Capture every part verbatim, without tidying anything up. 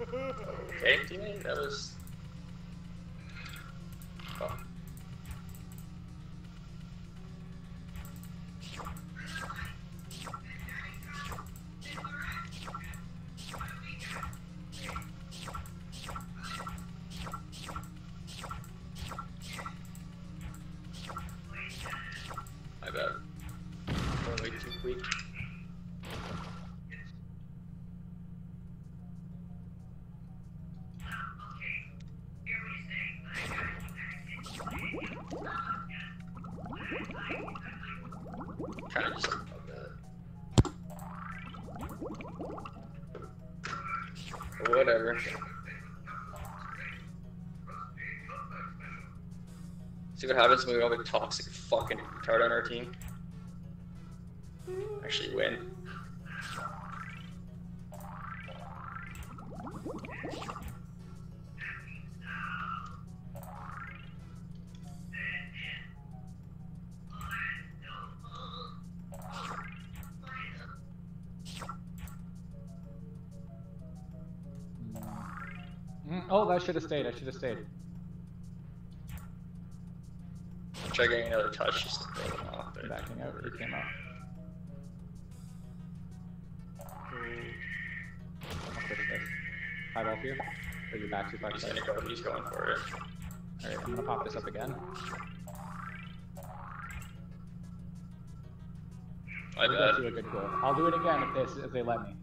Okay, teammate, that was. Oh. My bad. Going way too quick. Kind of just like that. Whatever. See what happens when we have a toxic fucking retard on our team. Actually win. Mm, oh, that should have stayed. I should have stayed. Try getting another touch just to throw them off. But Backing out. He came out. I'll push this. High ball for you. Or you back too far. he's gonna go. He's going for it. Alright, I'm gonna pop this up again. My We'll bad. get you a good goal. I'll do it again if they if they let me.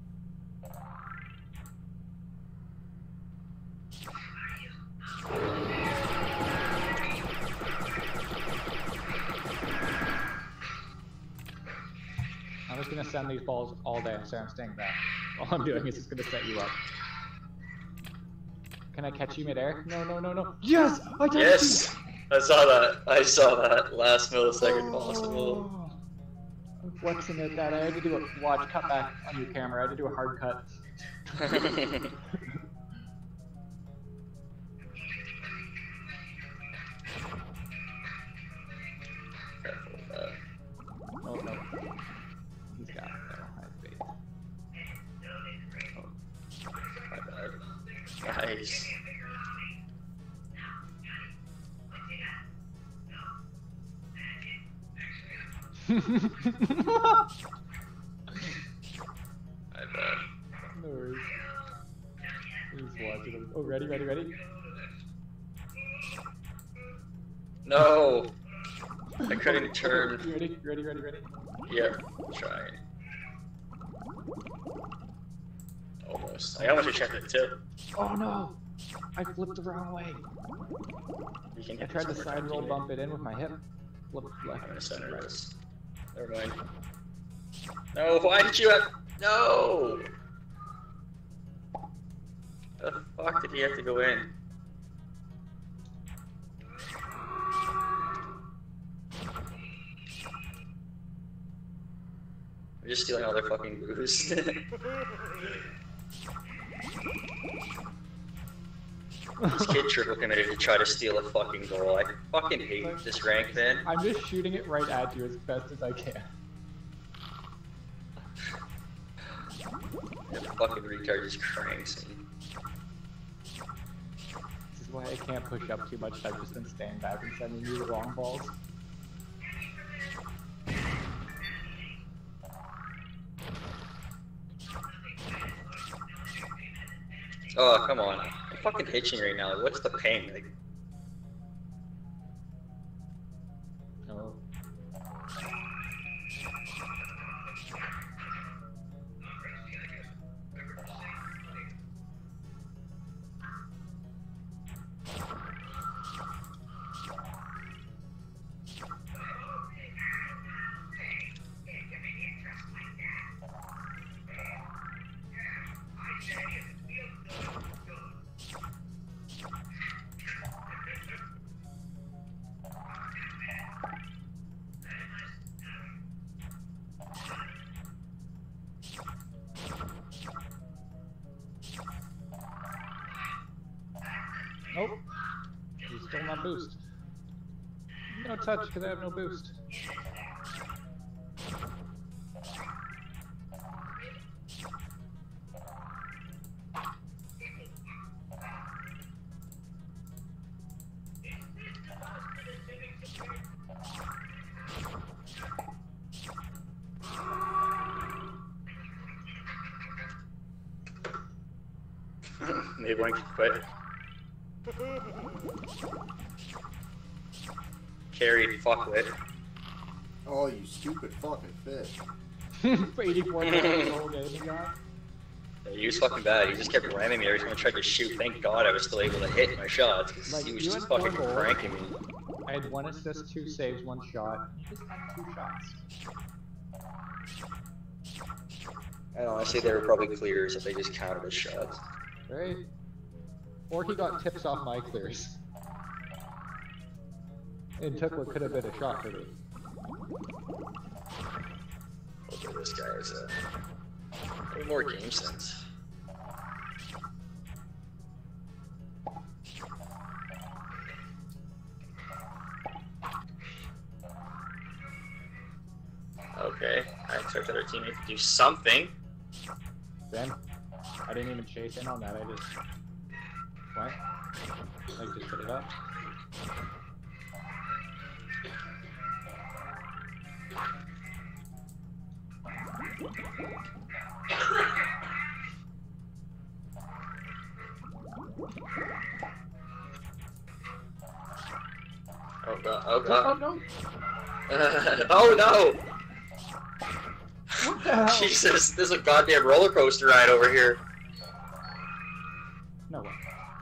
I'm just gonna send these balls all day, so I'm staying back. All I'm doing is just gonna set you up. Can I catch you midair? No, no, no, no. Yes! I touched Yes! you! I saw that. I saw that last millisecond possible. Oh. I'm flexing at that. I had to do a watch cut back on your camera. I had to do a hard cut. Careful with that. No, no. He's got it though. I have faith. Oh. My bad. Nice. My bad. No worries. He's watching him. Oh, ready, ready, ready? No! I couldn't turn. You ready? You ready, ready, ready? Yep, trying. Almost. I almost checked it too. Oh no! I flipped the wrong way. You can I hit tried to this side over roll teammate. bump it in with my hip. Flip left. I'm gonna center this. Never mind. No, why did you have. No! The fuck did he have to go in? We're just stealing all their fucking booze. This kid triple committed to try to steal a fucking goal. I fucking hate this rank, man. I'm just shooting it right at you as best as I can. The fucking retard just cranks me. This is why I can't push up too much. I've just been staying back and sending you the wrong balls. Oh, come on. I'm fucking hitching right now. Like, what's the pain? Like, Oh. Nope. You stole my boost. No touch because I have no boost. Maybe one can quit. Carried, fuckwit. Oh, you stupid fucking fish. For eighty-four points the whole game he got. Yeah, he was fucking bad. He just kept ramming me every time I tried to shoot. Thank God I was still able to hit my shots, because Like, he was you just had fucking one goal. cranking me. I had one assist, two saves, one shot. He just had two shots. And honestly, they were probably clears if they just counted as shots. Right? Or he got tips off my clears. And took what could have been a shot for me. Okay, this guy is a little more game sense. Okay, I expected our teammate to do something. Then, I didn't even chase in on that, I just... What? Like, just put it up? Oh god, oh Oh, god. no! Oh no! What the hell? Jesus, this is a goddamn roller coaster ride over here. No way.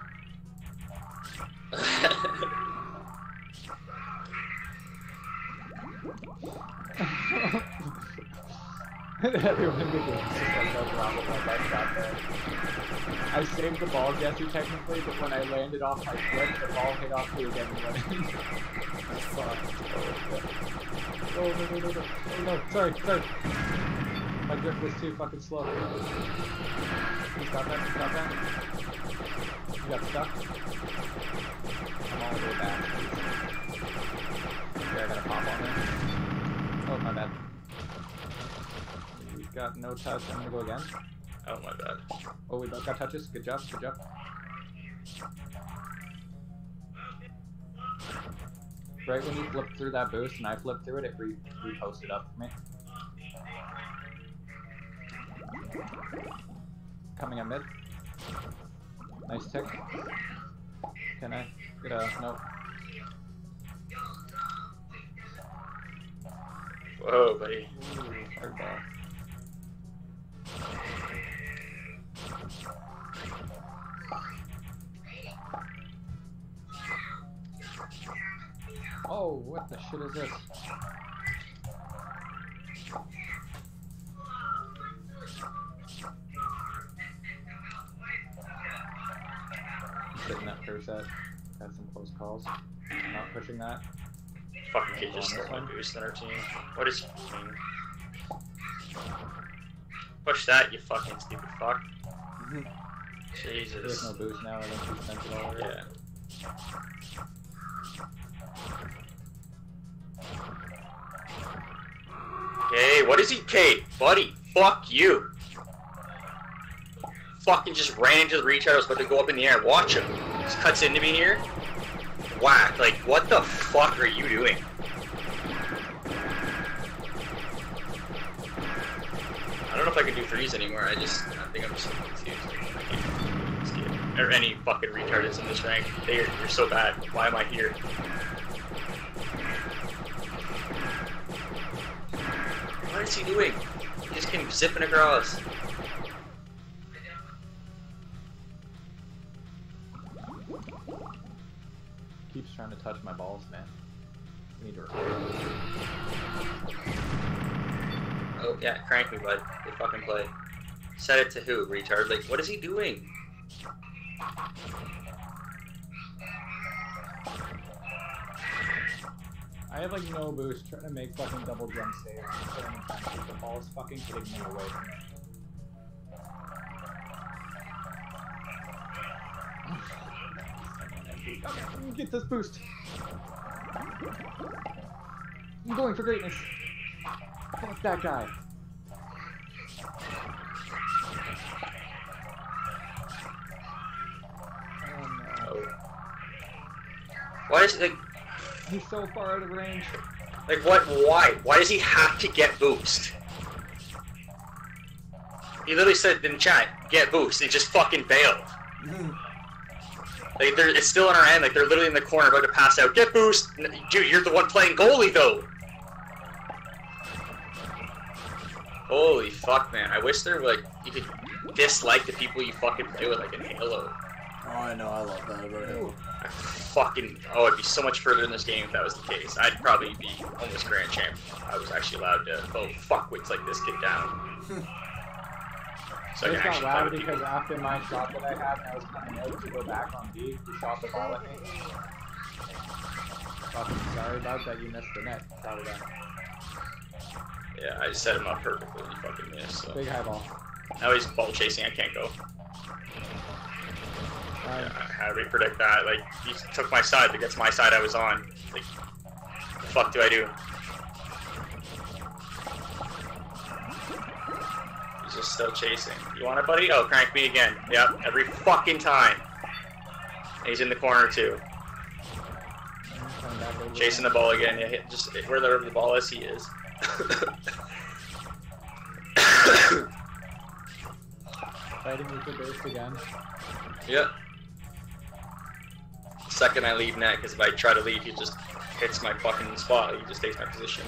Everyone in the game is just like, no problem, like, that shot there. I saved the ball, Jesse, technically, but when I landed off my foot, the ball hit off me again and went in. Fuck. Oh, no, no, no, no. Oh, no, sorry, sorry. My grip was too fucking slow. You stop that, stop that. You got stuck? I'm all the way back. Yeah, I gotta pop on there. Oh, my bad. We got no touch. I'm gonna go again. Oh my bad. Oh, we both got touches. Good job, good job. Right when you flipped through that boost and I flipped through it, it re reposted up for me. Coming on mid. Nice tick. Can I get a nope? Whoa, buddy. Ooh, hard ball. Oh, what the shit is this? I'm sitting that first set. Had some close calls. I'm not pushing that. Fucking kid just stole my boost on our team. What is he doing? Push that, you fucking stupid fuck. Jesus. There's no boost now, I think he spent it all already. Yeah. Okay, what is he? Okay, buddy, fuck you. Fucking just ran into the retard. I was about to go up in the air. Watch him. Just cuts into me here. Whack. Like, what the fuck are you doing? I don't know if I can do threes anymore. I just, I think I'm just confused. I can't see it. Or any fucking retard that's in this rank. They are, you're so bad. Why am I here? What is he doing? He just came zipping across. Keeps trying to touch my balls, man. We need to record. Oh, yeah, crank me, bud. They fucking play. Set it to who, retard? Like, what is he doing? I have like no boost trying to make fucking double jump saves. And the ball is fucking hitting me away from me. Okay, get this boost. I'm going for greatness. Fuck that guy. Oh no. Why is it like? He's so far out of range. Like what? Why? Why does he have to get boost? He literally said in chat, "Get boost." He just fucking bailed. Like, they're, it's still in our end. Like, they're literally in the corner about to pass out. Get boost! Dude, you're the one playing goalie, though! Holy fuck, man. I wish there were, like, you could dislike the people you fucking play with, like in Halo. Oh, I know. I love that about Halo. I fucking... Oh, it'd be so much further in this game if that was the case. I'd probably be almost grand champ if I was actually allowed to... Oh, fuck, wait, like this get down. So I I can just got actually play loud with because people. after my shot that I had and I was coming out to go back on B, he shot the ball at me. Fucking sorry about that, you missed the net. Probably that. Yeah, I just set him up perfectly and he fucking missed, so... Big high ball. Now he's ball chasing, I can't go. Alright. Yeah, how do we predict that? Like, he took my side, but that's my side I was on. Like, the fuck do I do? He's just still chasing. You want it, buddy? Oh, crank me again. Yep, every fucking time. And he's in the corner, too. Coming back over Chasing the ball again. Yeah, hit, just wherever the ball is, he is. Fighting with the burst again. Yep. Second I leave net, because if I try to leave, he just hits my fucking spot. He just takes my position.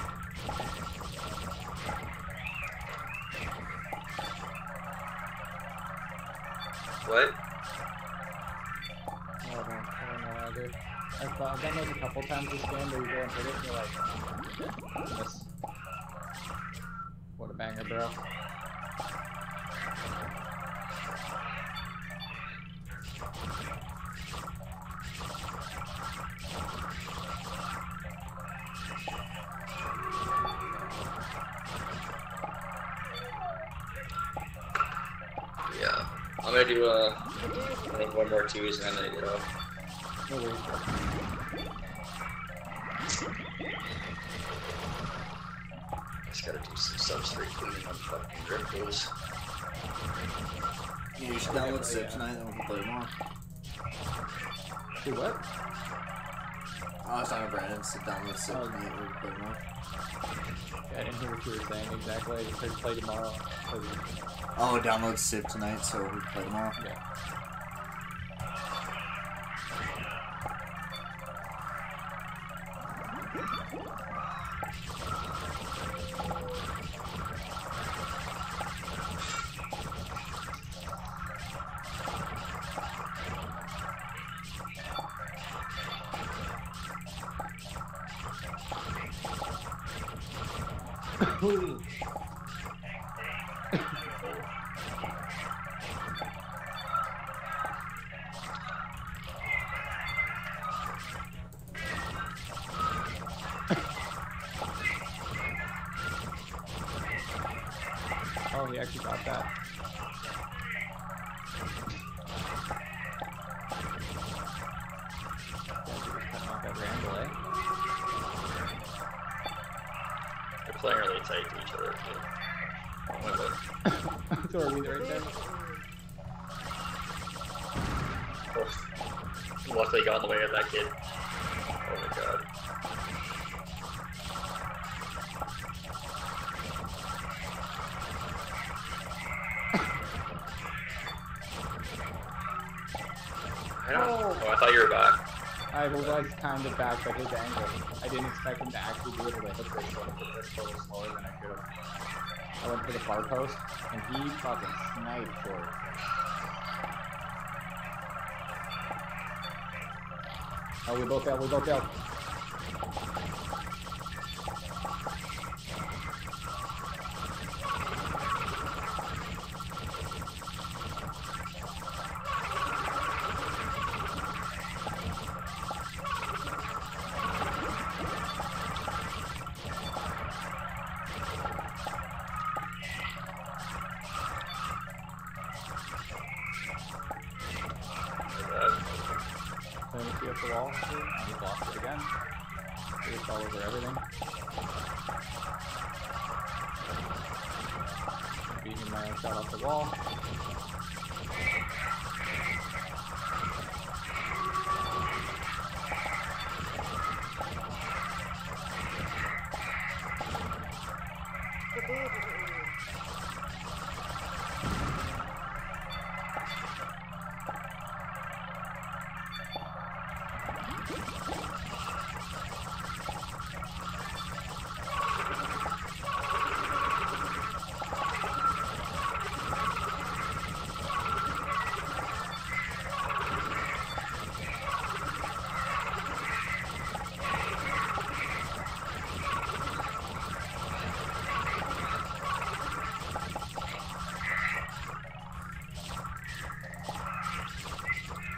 What? Oh, I don't, I don't know either. I've, I've done those a couple times this game where you go and hit it and you're like, miss. What a banger, bro. Yeah. I'm gonna do, uh, I think one more twos and then I'm gonna get off. No worries. Just gotta do some substrate cleaning on fucking ripples. Yeah, you should download Sip tonight, then we can play more. Do what? I was talking to Brandon, sit download Sip Oh. tonight, we can play more. Yeah, I didn't hear what you were saying exactly. I just heard play tomorrow. Play the- Oh, download Sip tonight, so we can play tomorrow. Yeah. Ooh. Oh, he actually got that. Yeah, he just cut off that Randall, eh? They're playing really tight to each other, too. Oh my god. So are we right there? Oh. Luckily got in the way of that kid. Oh my god. I don't know. Oh, I thought you were back. I was kind of back, but his angle. I didn't expect him to actually be able to hit this, so I hit this a little slower than I should have. I went for the far post, and he fucking sniped for it. Oh, we both failed, we both failed. Playing the off the wall. He blocked it again. He just all over everything. Beating my own shot off the wall.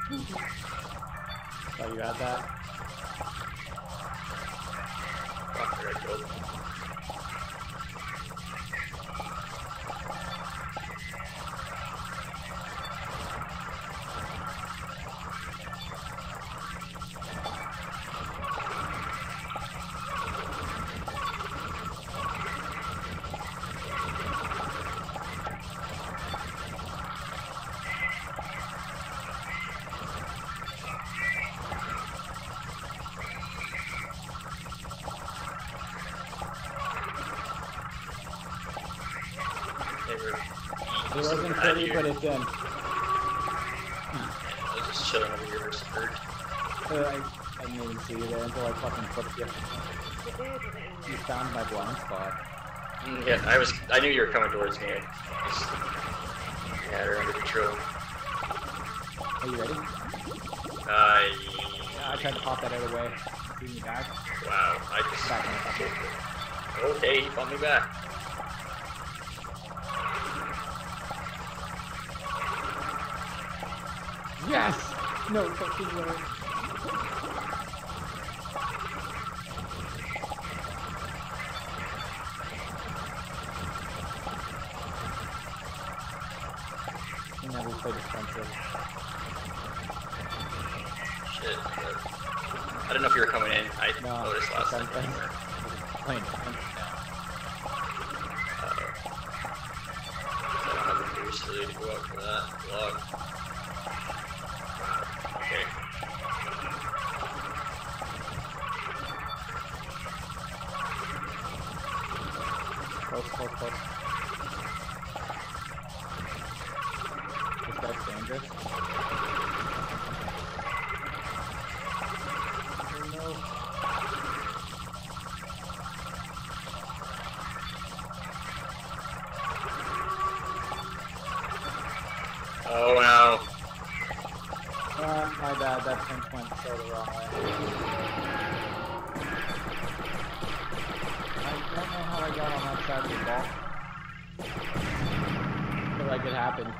Thought you had that. Fuck, I got killed. It wasn't pretty, but it's in. I was just chilling over here versus Bird. Uh, I, I didn't even see you there until I fucking flipped you. You found my blind spot. Mm, yeah, I was. I knew you were coming towards me. I just had her under control. Are you ready? Uh, Yeah, I tried to pop that out of the way. See me back? Wow, I just. Back in a second. Okay, he bumped me back. Yes! No fucking way. You never play defensive. Shit. But I don't know if you were coming in. I No, noticed last time. defensive. Playing defensive now. Uh-oh. I don't have the boost really to go out for that. Log. Okay. Close, close, close. This guy's dangerous. Oh no. Oh no. Uh, my bad, that pinch went so the wrong way. I don't know how I got on that side of the ball. I feel like it happened.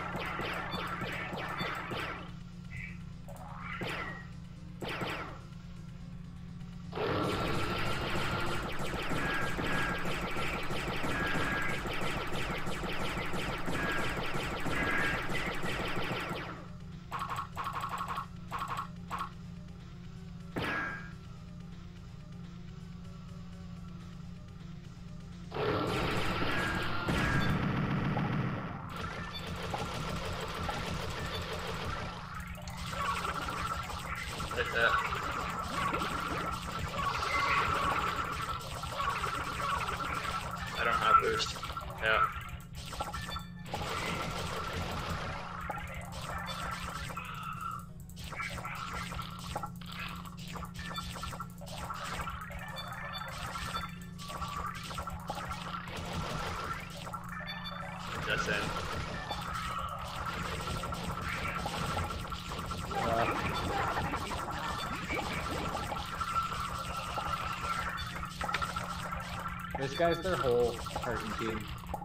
Like that. I don't have boost. Yeah. That's in. Uh, this guy's their whole Persian team.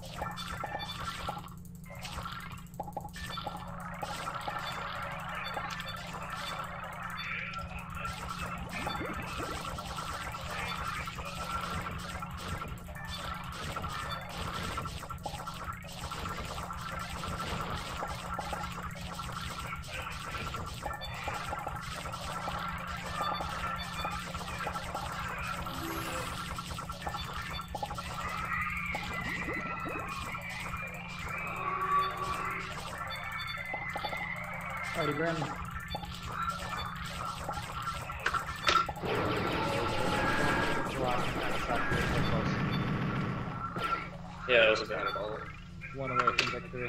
Alrighty, Brandon. Yeah, that wasn't bad at all. One away from victory.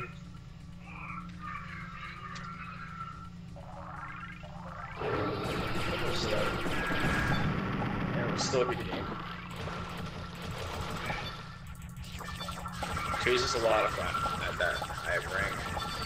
It was, uh, yeah, it was still a good game. Trees is a lot of fun at that high rank.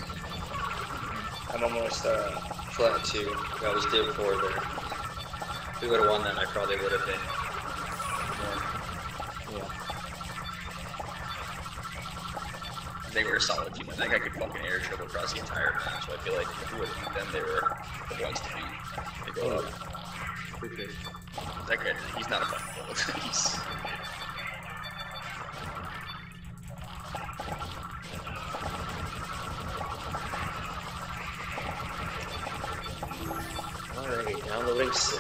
I'm almost uh, flat two. I was div four there. If we would have won that, I probably would have been more. Yeah. they were a solid team. I think I could fucking air triple across the entire map, so I feel like if we would beat them, they were the ones to beat. They go up. Appreciate it. That guy, he's not a fucking gold. He's... Alright, downloading soon.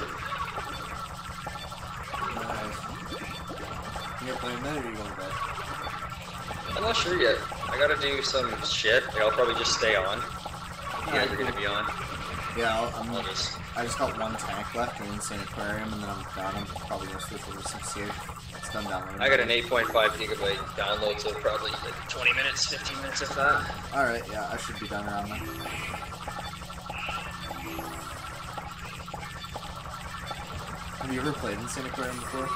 Nice. You gonna play a minute or you going to bed? I'm not sure yet. I gotta do some shit. Like, I'll probably just stay on. You guys are gonna be on. Yeah, I'll, I'm, I'll just... I just got one tank left in Insane Aquarium, and then I'm done. I'm probably gonna switch over to sixty-eight. It's done downloading. I got an eight point five gigabyte download, so probably like twenty minutes, fifteen minutes if that. Alright, yeah, I should be done around then. Have you ever played Insane Aquarium before?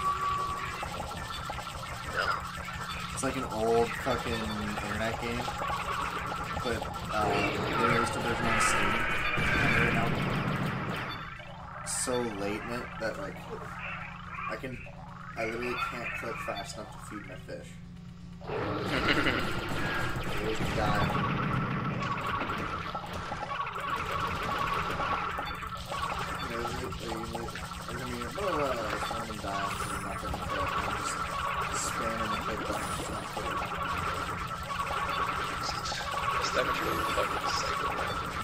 No. It's like an old fucking internet game, but uh, they released a version on Steam right now. It's so late in it that like I can, I literally can't click fast enough to feed my fish. It was dying. I'm gonna be blah blah blah. I'm dying, so I'm not gonna kill it. I'm just spamming the click button. It's not clicking. This damage really fucking psycho.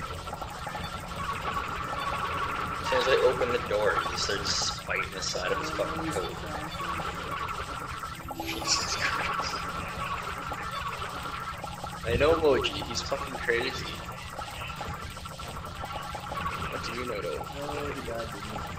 As soon as I open the door, he starts fighting the side of his fucking coat. Jesus Christ. I know Moji, he's fucking crazy. What do you know though? Oh, he died, didn't he?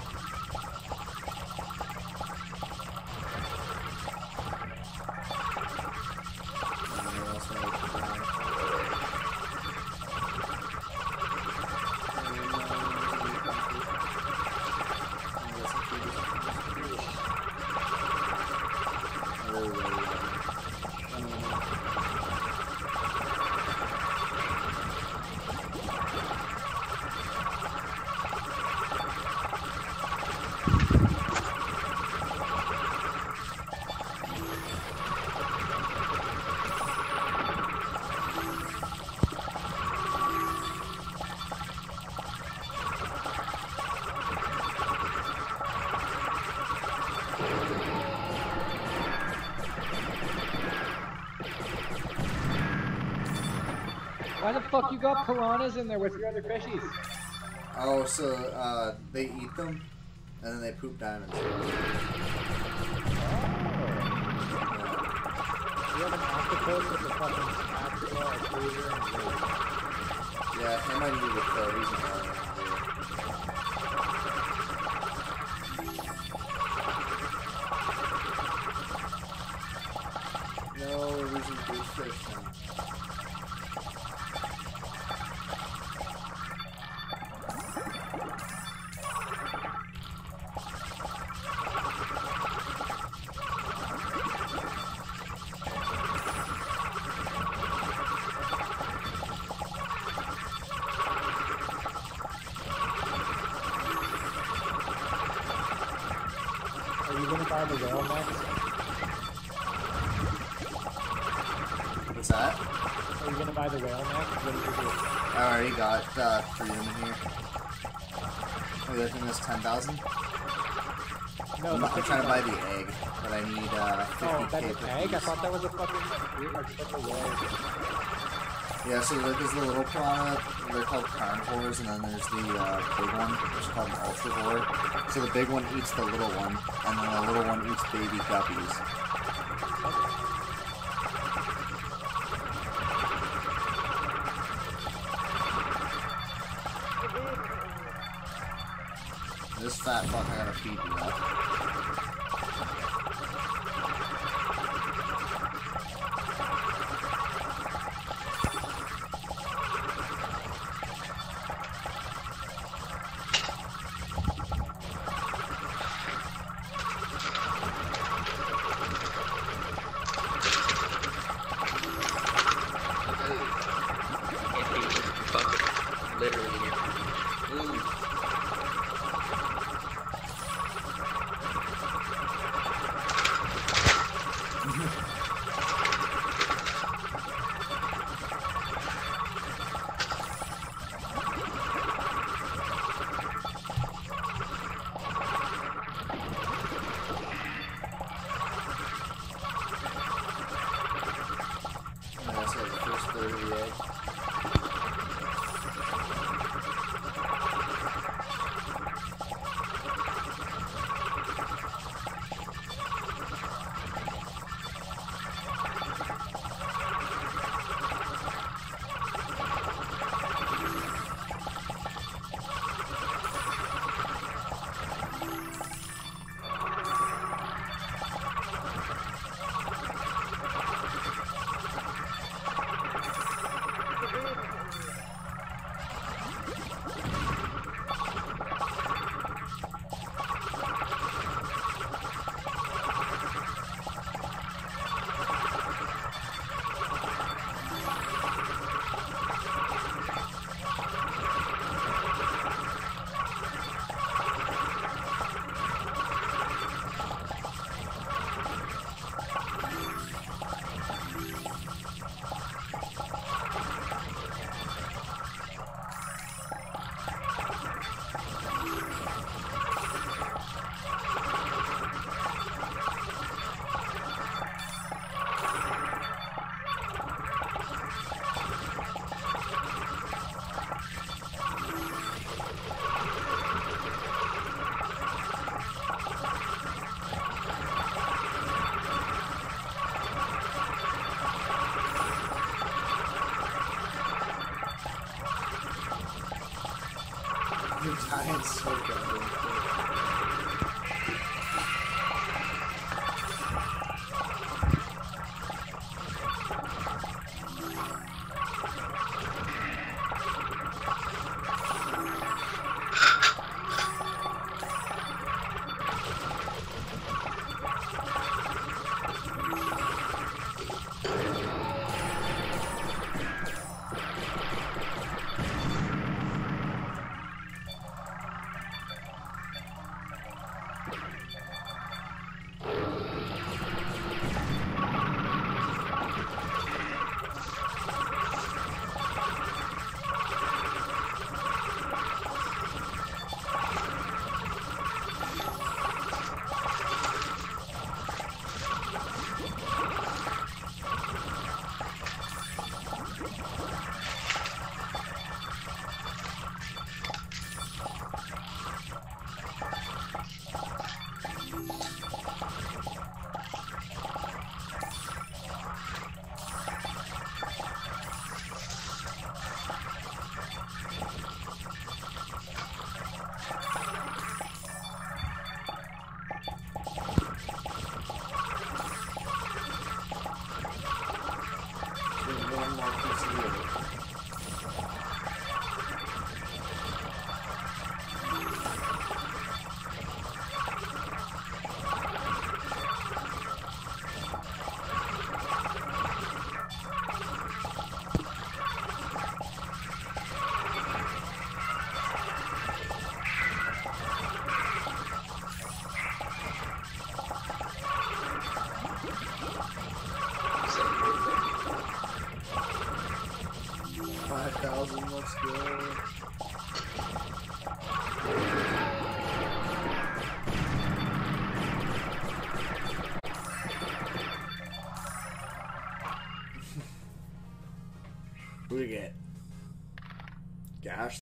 Why the fuck you got piranhas in there with your other fishies? Oh, so uh, they eat them, and then they poop diamonds. Oh. You have an octopus with a fucking spatula, a cruiser, and a rig. Yeah, him I need to kill. He's an alien. No, we're losing good fish now. Are you gonna buy the whale next? What's that? Are you gonna buy the whale next? What did you do? I already got uh, three of them in here. Wait, I think that's ten thousand? No, I'm, the I'm trying to buy the egg, but I need uh, Oh, fifty K that's per an egg? I piece. thought that was a fucking like such a whale. Yeah, so like, there's the little piranha, they're called carnivores, and then there's the uh, big one, which is called an ultravore. So the big one eats the little one, and then the little one eats baby guppies. This fat fuck, I gotta feed you that. Literally. Ooh. The Giants so goddamn quick. five thousand, let's go.